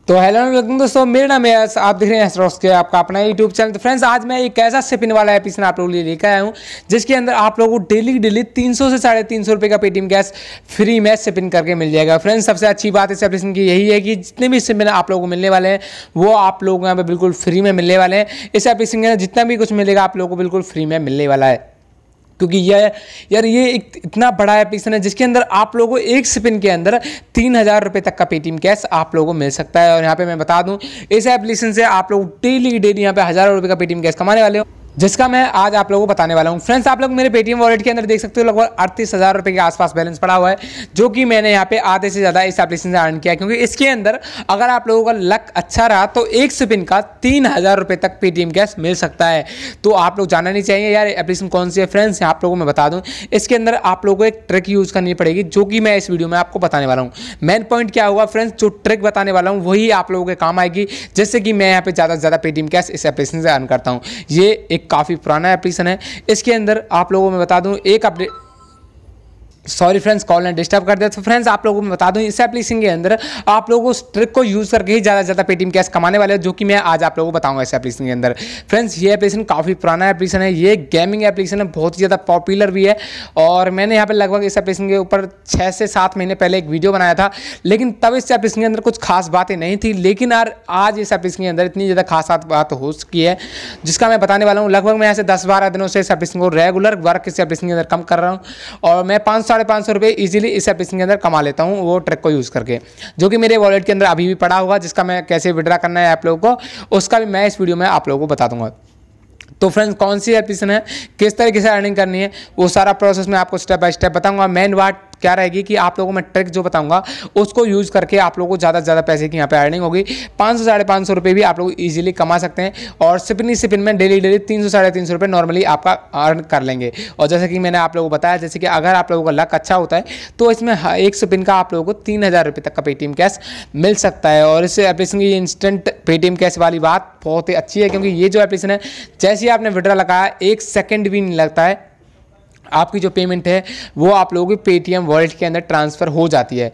तो hello welcome दोस्तों, मेरा नाम है यश, आप देख रहे हैं के आपका अपना यूट्यूब चैनल। तो फ्रेंड्स, आज मैं एक ऐसा सिपिन वाला एप्लीकेशन आप लोगों के लिए लेकर आया हूं जिसके अंदर आप लोगों को डेली 300 से 350 रुपये का पेटीएम कैश फ्री में सिपिन करके मिल जाएगा। फ्रेंड्स, सबसे अच्छी बात इस एप्लीकेशन की यही है कि जितने भी सिपिन आप लोगों को मिलने वाले हैं वो आप लोगों को यहाँ पे बिल्कुल फ्री में मिलने वाले हैं। इस एप्लीकेशन के अंदर जितना भी कुछ मिलेगा आप लोगों को बिल्कुल फ्री में मिलने वाला है, क्योंकि ये एक इतना बड़ा एप्लीकेशन है जिसके अंदर आप लोगों को एक स्पिन के अंदर 3000 रुपये तक का पेटीएम कैश आप लोगों को मिल सकता है। और यहाँ पे मैं बता दूं, इस एप्लीकेशन से आप लोग डेली यहाँ पे हज़ारों रुपये का पेटीएम कैश कमाने वाले हो, जिसका मैं आज आप लोगों को बताने वाला हूं। फ्रेंड्स, आप लोग मेरे पेटीएम वॉलेट के अंदर देख सकते हो लगभग 38,000 रुपये के आसपास बैलेंस पड़ा हुआ है, जो कि मैंने यहाँ पे आधे से ज़्यादा इस एप्लीकेशन से अर्न किया, क्योंकि इसके अंदर अगर आप लोगों का लक अच्छा रहा तो एक स्पिन का 3000 रुपये तक पेटीएम कैश मिल सकता है। तो आप लोग जानना नहीं चाहिए यार एप्लीकेशन कौन सी है। फ्रेंड्स, आप लोगों को मैं बता दूँ, इसके अंदर आप लोगों को एक ट्रिक यूज़ करनी पड़ेगी, जो कि मैं इस वीडियो में आपको बताने वाला हूँ। मेन पॉइंट क्या होगा फ्रेंड्स, जो ट्रिक बताने वाला हूँ वही आप लोगों के काम आएगी, जैसे कि मैं यहाँ पे ज़्यादा से ज़्यादा पेटीएम कैश इस एप्लीकेशन से अर्न करता हूँ। ये एक काफ़ी पुराना एप्लीकेशन है। इसके अंदर आप लोगों को मैं बता दूं एक अपडेट, सॉरी फ्रेंड्स, कॉल ने डिस्टर्ब कर दिया। तो फ्रेंड्स, आप लोगों को मैं बता दूं, इस एप्लीकेशन के अंदर आप लोगों को उस ट्रिक को यूज़ करके ही ज़्यादा से ज़्यादा पेटीएम कैश कमाने वाले हैं, जो कि मैं आज आप लोगों को बताऊंगा इस एप्लीकेशन के अंदर। फ्रेंड्स, ये एप्लीकेशन काफ़ी पुराना एप्लीकेशन है, ये गेमिंग एप्लीकेशन है, बहुत ही ज़्यादा पॉपुलर भी है। और मैंने यहाँ पर लगभग इस एप्लीकेशन के ऊपर 6 से 7 महीने पहले एक वीडियो बनाया था, लेकिन तब इस एप्लीकेशन के अंदर कुछ खास बातें नहीं थी। लेकिन यार आज इस एप्लीकेशन के अंदर इतनी ज़्यादा खास बात हो चुकी है, जिसका मैं बताने वाला हूँ। लगभग मैं यहाँ से 10-12 दिनों से इस एप्लीकेशन को रेगुलर वर्क इस एप्लीकेशन के अंदर कम कर रहा हूँ, और मैं 500-550 रुपये इजीली इस एप्लीकेशन के अंदर कमा लेता हूं, वो ट्रिक को यूज़ करके, जो कि मेरे वॉलेट के अंदर अभी भी पड़ा होगा, जिसका मैं कैसे विड्रा करना है आप लोगों को, उसका भी मैं इस वीडियो में आप लोगों को बता दूंगा। तो फ्रेंड्स, कौन सी एप्लीकेशन है, किस तरीके से अर्निंग करनी है, वो सारा प्रोसेस मैं आपको स्टेप बाय स्टेप बताऊंगा। मेन बात क्या रहेगी कि आप लोगों को मैं ट्रिक जो बताऊंगा उसको यूज़ करके आप लोगों को ज़्यादा से ज़्यादा पैसे की यहाँ पे अर्निंग होगी। 500-550 रुपये भी आप लोग इजीली कमा सकते हैं, और सिपिन में डेली 300-350 रुपये नॉर्मली आपका अर्न कर लेंगे। और जैसे कि मैंने आप लोगों को बताया, जैसे कि अगर आप लोगों का लक अच्छा होता है तो इसमें एक स्पिन का आप लोगों को 3000 रुपये तक का पेटीएम कैश मिल सकता है। और इस एप्लीकेशन की इंस्टेंट पेटीएम कैश वाली बात बहुत ही अच्छी है, क्योंकि ये जो एप्लीकेशन है, जैसे ही आपने विड्रॉ लगाया 1 सेकेंड भी नहीं लगता है, आपकी जो पेमेंट है वो आप लोगों की पेटीएम वॉलेट के अंदर ट्रांसफ़र हो जाती है।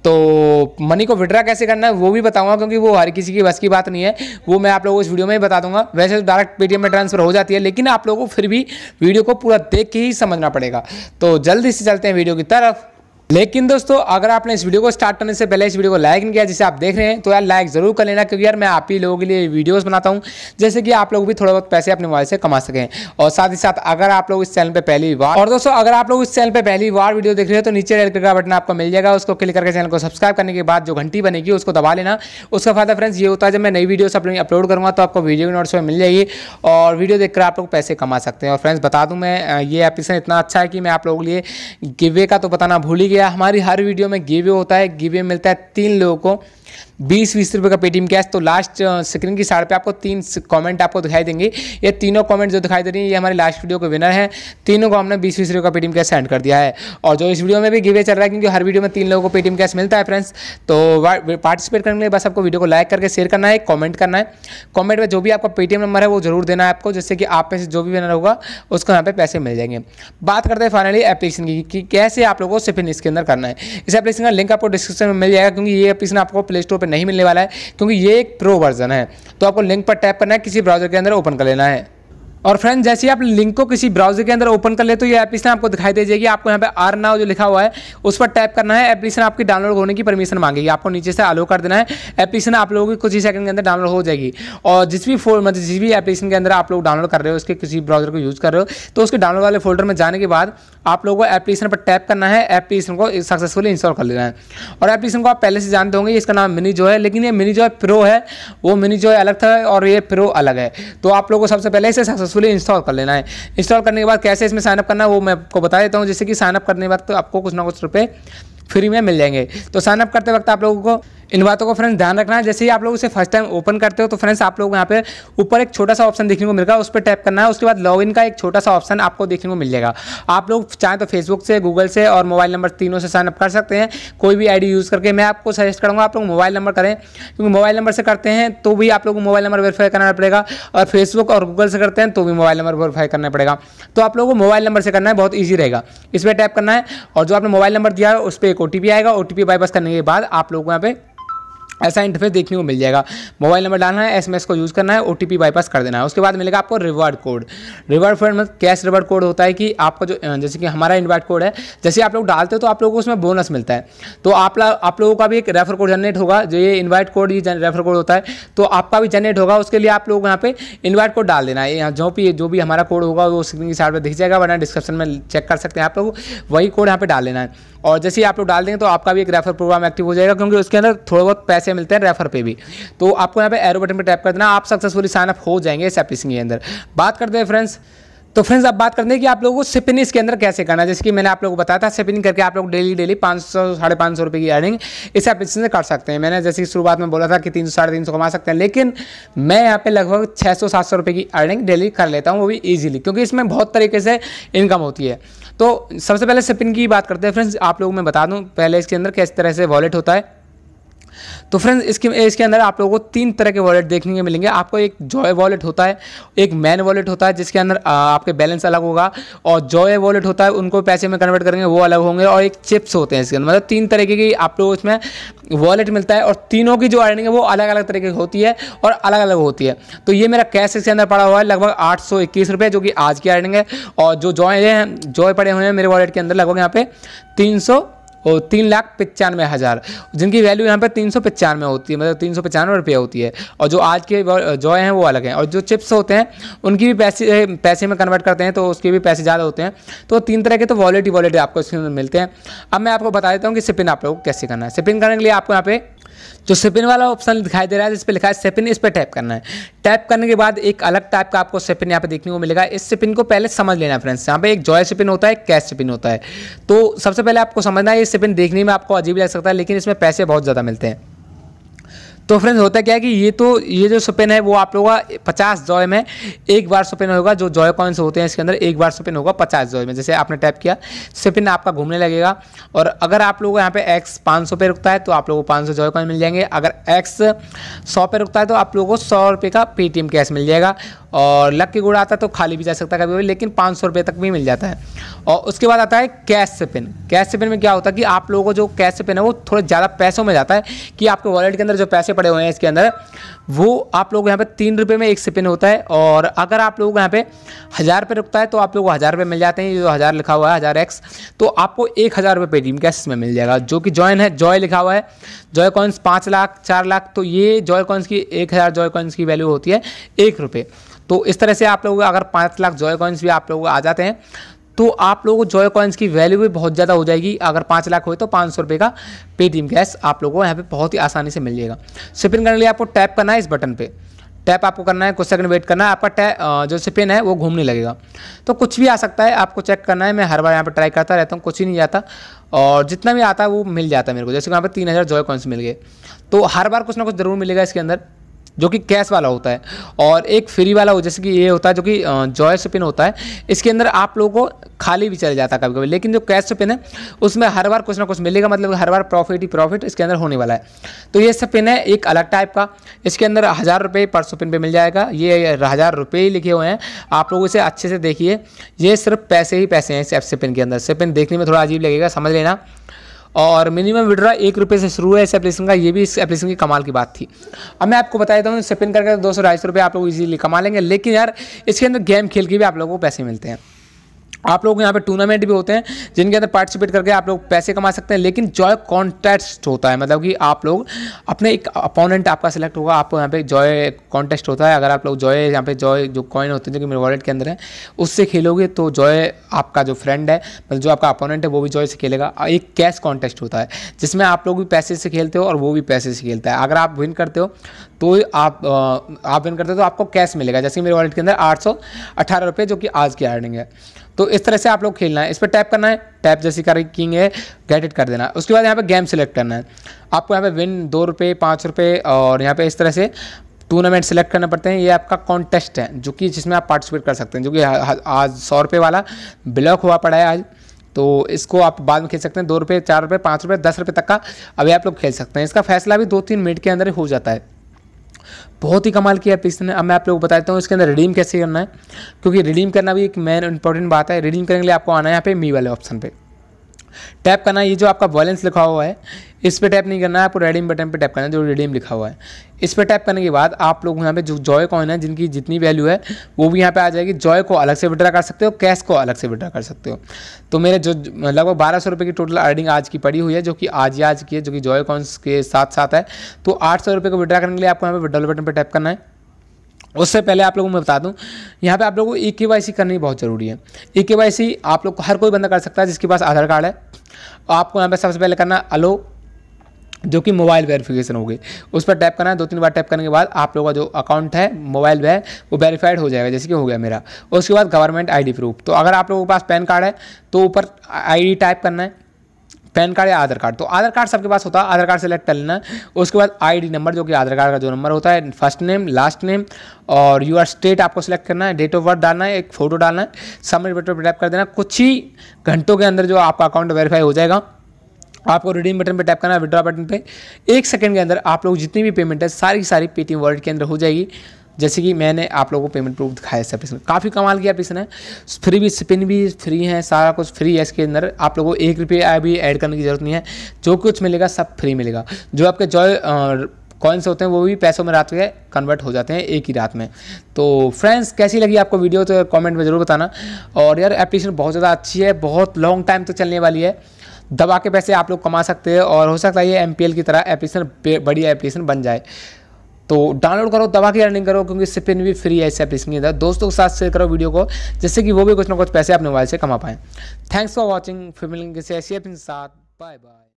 तो मनी को विड्रा कैसे करना है वो भी बताऊंगा, क्योंकि वो हर किसी की बस की बात नहीं है, वो मैं आप लोगों को इस वीडियो में ही बता दूंगा। वैसे तो डायरेक्ट पेटीएम में ट्रांसफ़र हो जाती है, लेकिन आप लोगों को फिर भी वीडियो को पूरा देख के ही समझना पड़ेगा। तो जल्दी से चलते हैं वीडियो की तरफ। लेकिन दोस्तों, अगर आपने इस वीडियो को स्टार्ट करने से पहले इस वीडियो को लाइक नहीं किया जिसे आप देख रहे हैं, तो यार लाइक जरूर कर लेना, क्योंकि यार मैं आप ही लोगों के लिए वीडियोस बनाता हूं, जैसे कि आप लोग भी थोड़ा बहुत पैसे अपने मोबाइल से कमा सकें। और साथ ही साथ अगर आप लोग इस चैनल पे पहली बार, और दोस्तों अगर आप लोग इस चैनल पे पहली बार वीडियो देख रहे हो, तो नीचे रेड कलर का बटन आपको मिल जाएगा, उसको क्लिक करके चैनल को सब्सक्राइब करने के बाद जो घंटी बनेगी उसको दबा लेना। उसका फायदा फ्रेंड्स ये होता है, जब मैं नई वीडियोस अपलोड करूँगा तो आपको वीडियो की नोट्स में मिल जाएगी, और वीडियो देखकर आप लोग पैसे कमा सकते हैं। और फ्रेंड्स, बता दूँ मैं, ये एप्लीकेशन इतना अच्छा है कि मैं आप लोगों के लिए गिवे का तो बताना भूल ही गया। हमारी हर वीडियो में गिवे होता है, गिवे मिलता है 3 लोगों को 20-20 रुपये का पेटीएम कैश। तो लास्ट स्क्रीन की साइड पे आपको 3 कमेंट आपको दिखाई देंगे, ये तीनों कमेंट जो दिखाई दे रही है ये हमारी लास्ट वीडियो के विनर हैं। तीनों को हमने 20-20 रुपये का पेटीएम कैश सेंड कर दिया है, और जो इस वीडियो में भी गिवे चल रहा है, क्योंकि हर वीडियो में 3 लोगों को पेटीएम कैश मिलता है फ्रेंड्स। तो पार्टिसिपेट करने के लिए बस आपको वीडियो को लाइक करके शेयर करना है, कॉमेंट करना है। कॉमेंट में जो भी आपका पेटीएम नंबर है वो जरूर देना है आपको, जिससे कि आप में से जो भी विनर होगा उसको यहाँ पे पैसे मिल जाएंगे। बात करते हैं फाइनली एप्लीकेशन की कि कैसे आप लोगों को सिपिन इसके अंदर करना है। इस एप्लीकेशन का लिंक आपको डिस्क्रिप्शन में मिल जाएगा, क्योंकि ये एप्लीकेशन आपको प्ले स्टोर पर नहीं मिलने वाला है, क्योंकि ये एक प्रो वर्जन है। तो आपको लिंक पर टैप करना है, किसी ब्राउजर के अंदर ओपन कर लेना है, और फ्रेंड्स जैसे ही आप लिंक को किसी ब्राउजर के अंदर ओपन कर ले तो ये एप्लीकेशन आपको दिखाई दे जाएगी। आपको यहाँ पे अर्न नाउ जो लिखा हुआ है उस पर टैप करना है। एप्लीकेशन आपकी डाउनलोड होने की परमिशन मांगेगी, आपको नीचे से अलो कर देना है। एप्लीकेशन आप लोगों की कुछ ही सेकंड के अंदर डाउनलोड हो जाएगी। और जिस भी एप्लीकेशन के अंदर आप लोग डाउनलोड कर रहे हो, उसके किसी ब्राउजर को यूज़ कर रहे हो, तो उसके डाउनलोड वाले फोल्डर में जाने के बाद आप लोगों को एप्लीकेशन पर टैप करना है, एप्लीकेशन को सक्सेसफुली इंस्टॉल कर लेना है। और एप्लीकेशन को आप पहले से जानते होंगे, इसका नाम मिनी जो है, लेकिन ये मिनी जो है प्रो है, वो मिनी जो है अलग था और ये प्रो अलग है। तो आप लोगों को सबसे पहले इसे सक्सेसफुली इंस्टॉल कर लेना है। इंस्टॉल करने के बाद कैसे इसमें साइनअप करना है वो मैं आपको बता देता हूं। जैसे कि साइनअप करने के बाद तो आपको कुछ ना कुछ रुपए फ्री में मिल जाएंगे। तो साइनअप करते वक्त आप लोगों को इन बातों को फ्रेंड्स ध्यान रखना है। जैसे ही आप लोग इसे फर्स्ट टाइम ओपन करते हो तो फ्रेंड्स आप लोग यहाँ पे ऊपर एक छोटा सा ऑप्शन देखने को मिलेगा, उस पर टैप करना है। उसके बाद लॉगिन का एक छोटा सा ऑप्शन आपको देखने को मिल जाएगा। आप लोग चाहें तो फेसबुक से, गूगल से और मोबाइल नंबर तीनों से साइनअप कर सकते हैं, कोई भी आईडी यूज़ करके। मैं आपको सजेस्ट करूँगा आप लोग मोबाइल नंबर करें, क्योंकि मोबाइल नंबर से करते हैं तो भी आप लोग को मोबाइल नंबर वेरीफाई करना पड़ेगा, और फेसबुक और गूगल से करते हैं तो भी मोबाइल नंबर वेरीफाई करना पड़ेगा। तो आप लोगों को मोबाइल नंबर से करना है, बहुत ईजी रहेगा। इस पर टैप करना है, और जो आपने मोबाइल नंबर दिया है उस पर एक OTP आएगा। OTP बाईपास करने के बाद आप लोग को यहाँ पे ऐसा इंटरफेस देखने को मिल जाएगा। मोबाइल नंबर डालना है, एसएमएस को यूज़ करना है, ओटीपी बाईपास कर देना है। उसके बाद मिलेगा आपको रिवार्ड कोड। रिवार्ड कोड मतलब कैश रिवार्ड कोड होता है कि आपका जो जैसे कि हमारा इनवाइट कोड है, जैसे आप लोग डालते हो तो आप लोगों को उसमें बोनस मिलता है। तो आप लोगों का भी एक रेफर कोड जनरेट होगा, जो ये इन्वाइट कोड ये रेफर कोड होता है, तो आपका भी जनरेट होगा। उसके लिए आप लोग यहाँ पे इन्वाइट कोड डाल देना है। यहाँ जो भी हमारा कोड होगा वो स्क्रीन की साइड पर दिख जाएगा, वरना डिस्क्रिप्शन में चेक कर सकते हैं आप लोग, वही कोड यहाँ पे डाल देना है। और जैसे ही आप लोग डाल देंगे तो आपका भी एक रेफर प्रोग्राम एक्टिव हो जाएगा, क्योंकि उसके अंदर थोड़े बहुत पैसे मिलते हैं रेफर पे भी। तो आपको यहाँ पे एरो बटन पे टैप कर देना, आप सक्सेसफुली साइन अप हो जाएंगे इस एप्लीकेशन के अंदर। बात करते हैं फ्रेंड्स, तो फ्रेंड्स अब बात करते हैं कि आप लोगों को सिपिन इसके अंदर कैसे करना है। जैसे कि मैंने आप लोगों को बताया था, सिपिन करके आप लोग डेली 500 साढ़े 500 रुपये की अर्निंग इस एप्लीकेशन से कर सकते हैं। मैंने जैसे कि शुरुआत में बोला था कि 300 साढ़े 300 कमा सकते हैं, लेकिन मैं यहाँ पे लगभग 600-700 रुपये की अर्निंग डेली कर लेता हूँ, वो भी ईजिली, क्योंकि इसमें बहुत तरीके से इनकम होती है। तो सबसे पहले सिपिन की बात करते हैं फ्रेंड्स। आप लोगों को मैं बता दूँ पहले इसके अंदर किस तरह से वॉलेट होता है। तो फ्रेंड्स इसके अंदर आप लोगों को 3 तरह के वॉलेट देखने को मिलेंगे। आपको एक जॉय वॉलेट होता है, एक मैन वॉलेट होता है जिसके अंदर आपके बैलेंस अलग होगा, और जॉय वॉलेट होता है उनको पैसे में कन्वर्ट करेंगे वो अलग होंगे, और एक चिप्स होते हैं इसके अंदर। मतलब 3 तरीके की आप लोग इसमें वॉलेट मिलता है, और तीनों की जो अर्निंग है वो अलग अलग तरीके की होती है और अलग अलग होती है। तो ये मेरा कैश इसके अंदर पड़ा हुआ है लगभग 821 रुपये, जो कि आज की अर्निंग है। और जो जॉय पड़े हुए हैं मेरे वॉलेट के अंदर लगभग यहाँ पे 3,95,000, जिनकी वैल्यू यहाँ पे 395 होती है, मतलब 395 रुपये होती है। और जो आज के जॉय हैं वो अलग हैं, और जो चिप्स होते हैं उनकी भी पैसे में कन्वर्ट करते हैं, तो उसके भी पैसे ज़्यादा होते हैं। तो 3 तरह के तो वॉलेट आपको इसके अंदर मिलते हैं। अब मैं आपको बता देता हूँ कि सिपिन आप लोगों को कैसे करना है। सिपिन करने के लिए आपको यहाँ पे जो सिपिन वाला ऑप्शन दिखाई दे रहा है जिस पे लिखा है सिपिन, इस पर टैप करना है। टैप करने के बाद एक अलग टाइप का आपको सिपिन यहाँ पे देखने को मिलेगा। इस सिपिन को पहले समझ लेना फ्रेंड्स। यहाँ पे एक जॉय सिपिन होता है, एक कैश सिपिन होता है। तो सबसे पहले आपको समझना है, ये सिपिन देखने में आपको अजीब लग सकता है, लेकिन इसमें पैसे बहुत ज़्यादा मिलते हैं। तो फ्रेंड्स होता क्या है कि ये जो स्पिन है वो आप लोगों का 50 जॉय में एक बार स्पिन होगा। जो जॉय कॉइन्स होते हैं इसके अंदर एक बार स्पिन होगा 50 जॉय में। जैसे आपने टैप किया, स्पिन आपका घूमने लगेगा, और अगर आप लोगों को यहाँ पे एक्स 500 पे रुकता है तो आप लोगों को 500 जॉय कॉइन मिल जाएंगे। अगर एक्स 100 पे रुकता है तो आप लोगों को 100 रुपये का पेटीएम कैश मिल जाएगा। और लक की गुड़ आता है तो खाली भी जा सकता है कभी, लेकिन 500 रुपये तक भी मिल जाता है। और उसके बाद आता है कैश स्पिन। कैश स्पिन में क्या होता है कि आप लोगों को जो कैश स्पिन है वो थोड़े ज़्यादा पैसों में जाता है, कि आपके वॉलेट के अंदर जो पैसे पड़े हुए हैं इसके अंदर वो आप लोग यहाँ पे 3 रुपये में एक स्पिन होता है। और अगर आप लोग यहाँ पे 1000 रुपये रुकता है तो आप लोगों को 1000 रुपये मिल जाते हैं। जो 1000 लिखा हुआ है 1000x, तो आपको 1000 रुपये पेटीएम कैश में मिल जाएगा। जो कि जॉय लिखा हुआ है, जॉय कॉइन्स 5 लाख 4 लाख, तो ये जॉय कॉइन्स की 1000 जॉय कॉइन्स की वैल्यू होती है 1 रुपये। तो इस तरह से आप लोग अगर 5 लाख जॉय कॉइन्स भी आप लोगों को आ जाते हैं तो आप लोगों को जॉय कॉइन्स की वैल्यू भी बहुत ज़्यादा हो जाएगी। अगर 5 लाख हो तो 500 रुपये का पेटीएम कैश आप लोगों को यहाँ पे बहुत ही आसानी से मिल जाएगा। स्पिन करने के लिए आपको टैप करना है इस बटन पे, टैप आपको करना है, कुछ सेकंड वेट करना है, आपका जो स्पिन है वो घूमने लगेगा। तो कुछ भी आ सकता है, आपको चेक करना है। मैं हर बार यहाँ पर ट्राई करता रहता हूँ, कुछ ही नहीं जाता, और जितना भी आता है वो मिल जाता है मेरे को। जैसे यहाँ पर 3000 जॉय कॉइन्स मिल गए, तो हर बार कुछ ना कुछ जरूर मिलेगा इसके अंदर, जो कि कैश वाला होता है। और एक फ्री वाला हो, जैसे कि ये होता है जो कि जॉय स्पिन होता है, इसके अंदर आप लोगों को खाली भी चल जाता है कभी कभी, लेकिन जो कैश स्पिन है उसमें हर बार कुछ ना कुछ मिलेगा, मतलब हर बार प्रॉफिट ही प्रॉफिट इसके अंदर होने वाला है। तो ये स्पिन है एक अलग टाइप का, इसके अंदर 1000 रुपये पर स्पिन पे मिल जाएगा। ये 1000 रुपये ही लिखे हुए हैं, आप लोग इसे अच्छे से देखिए, ये सिर्फ पैसे ही पैसे हैं इस स्पिन के अंदर। स्पिन देखने में थोड़ा अजीब लगेगा, समझ लेना। और मिनिमम विड्रॉ 1 रुपये से शुरू है इस एप्लीकेशन का, ये भी इस एप्लीकेशन की कमाल की बात थी। अब मैं आपको बता देता हूँ, स्पिन करके 200-250 रुपये आप लोग इजीली कमा लेंगे, लेकिन यार इसके अंदर गेम खेल के भी आप लोगों को पैसे मिलते हैं। आप लोग यहाँ पे टूर्नामेंट भी होते हैं जिनके अंदर पार्टिसिपेट करके आप लोग पैसे कमा सकते हैं, लेकिन जॉय कॉन्टेस्ट होता है, मतलब कि आप लोग अपने एक अपोनेंट आपका सिलेक्ट होगा, आपको यहाँ पे जॉय कॉन्टेस्ट होता है। अगर आप लोग जॉय जो कॉइन होते हैं जो कि मेरे वॉलेट के अंदर है उससे खेलोगे तो जॉय आपका जो फ्रेंड है, मतलब जो आपका अपोनेंट है वो भी जॉय से खेलेगा। एक कैश कॉन्टेस्ट होता है जिसमें आप लोग भी पैसे से खेलते हो और वो भी पैसे से खेलता है। अगर आप विन करते हो तो आप विन करते हो तो आपको कैश मिलेगा। जैसे मेरे वॉलेट के अंदर 818 रुपये, जो कि आज की अर्निंग है। तो इस तरह से आप लोग खेलना है, इस पर टैप करना है, टैप जैसे किंग है गेट इट कर देना है। उसके बाद यहाँ पे गेम सेलेक्ट करना है, आपको यहाँ पे विन 2 रुपये 5 रुपये, और यहाँ पे इस तरह से टूर्नामेंट सेलेक्ट करने पड़ते हैं। ये आपका कॉन्टेस्ट है जो कि जिसमें आप पार्टिसिपेट कर सकते हैं, जो कि आज 100 रुपये वाला ब्लॉक हुआ पड़ा है आज, तो इसको आप बाद में खेल सकते हैं। 2 रुपये 4 रुपये 5 रुपये 10 रुपये तक का अभी आप लोग खेल सकते हैं। इसका फैसला भी 2-3 मिनट के अंदर ही हो जाता है। बहुत ही कमाल की एप्लीकेशन है। अब मैं आप लोगों को बताता हूँ इसके अंदर रिडीम कैसे करना है, क्योंकि रिडीम करना भी एक मेन इंपॉर्टेंट बात है। रिडीम करने के लिए आपको आना है यहाँ पे मी वाले ऑप्शन पे, टैप करना है। ये जो आपका बैलेंस लिखा हुआ है इस पर टैप नहीं करना है, आपको रिडीम बटन पे टैप करना है जो रिडीम लिखा हुआ है। इस पर टैप करने के बाद आप लोग यहाँ पे जो जॉय कॉइन है जिनकी जितनी वैल्यू है वो भी यहाँ पे आ जाएगी। जॉय को अलग से विड्रा कर सकते हो, कैश को अलग से विड्रा कर सकते हो। तो मेरे जो लगभग 1200 रुपये की टोटल अर्निंग आज की पड़ी हुई है, जो कि आज की है, जो कि जॉय कॉइन्स के साथ साथ है। तो 800 रुपये को विड्रा करने के लिए आपको यहाँ पे विड्रॉल बटन पर टैप करना है। उससे पहले आप लोगों को मैं बता दूं, यहाँ पे आप लोगों को EKYC करनी बहुत ज़रूरी है। EKYC आप लोग को हर कोई बंदा कर सकता है जिसके पास आधार कार्ड है। आपको यहाँ पे सबसे पहले करना अलो, जो कि मोबाइल वेरिफिकेशन हो गई, उस पर टैप करना है। 2-3 बार टैप करने के बाद आप लोगों का जो अकाउंट है मोबाइल में वो वेरीफाइड हो जाएगा, जैसे कि हो गया मेरा। उसके बाद गवर्नमेंट ID प्रूफ, तो अगर आप लोगों के पास पैन कार्ड है तो ऊपर ID टाइप करना है, पैन कार्ड या आधार कार्ड। तो आधार कार्ड सबके पास होता है, आधार कार्ड सेलेक्ट कर लेना है। उसके बाद ID नंबर, जो कि आधार कार्ड का जो नंबर होता है, फर्स्ट नेम लास्ट नेम और यूर स्टेट आपको सेलेक्ट करना है, डेट ऑफ बर्थ डालना है, एक फोटो डालना है, सबमिट बटन पर टैप कर देना। कुछ ही घंटों के अंदर जो आपका अकाउंट वेरीफाई हो जाएगा। आपको रिडीम बटन पे टैप करना है, विड्रॉ बटन पे 1 सेकंड के अंदर आप लोग जितनी भी पेमेंट है सारी की सारी पेटीएम वॉलेट के अंदर हो जाएगी। जैसे कि मैंने आप लोगों को पेमेंट प्रूफ दिखाया इस एप्लीकेशन, काफ़ी कमाल की एप्लीकेशन है। फ्री भी, स्पिन भी फ्री है, सारा कुछ फ्री है इसके अंदर। आप लोगों को 1 रुपया भी ऐड करने की जरूरत नहीं है, जो कुछ मिलेगा सब फ्री मिलेगा। जो आपके जॉय कॉइन्स होते हैं वो भी पैसों में रात में कन्वर्ट हो जाते हैं एक ही रात में। तो फ्रेंड्स, कैसी लगी आपको वीडियो तो कमेंट में ज़रूर बताना। और यार एप्लीकेशन बहुत ज़्यादा अच्छी है, बहुत लॉन्ग टाइम तक चलने वाली है। दबा के पैसे आप लोग कमा सकते हैं और हो सकता है ये MPL की तरह एप्लीकेशन बड़ी एप्लीकेशन बन जाए। तो डाउनलोड करो, दबा के अर्निंग करो, क्योंकि स्पिन भी फ्री है इस एप्लीकेशन के अंदर। दोस्तों के साथ शेयर करो वीडियो को, जिससे कि वो भी कुछ ना कुछ पैसे अपने मोबाइल से कमा पाएँ। Thanks for watching. फिर मिलेंगे किसी ऐसी एप्लीकेशन के साथ। Bye bye.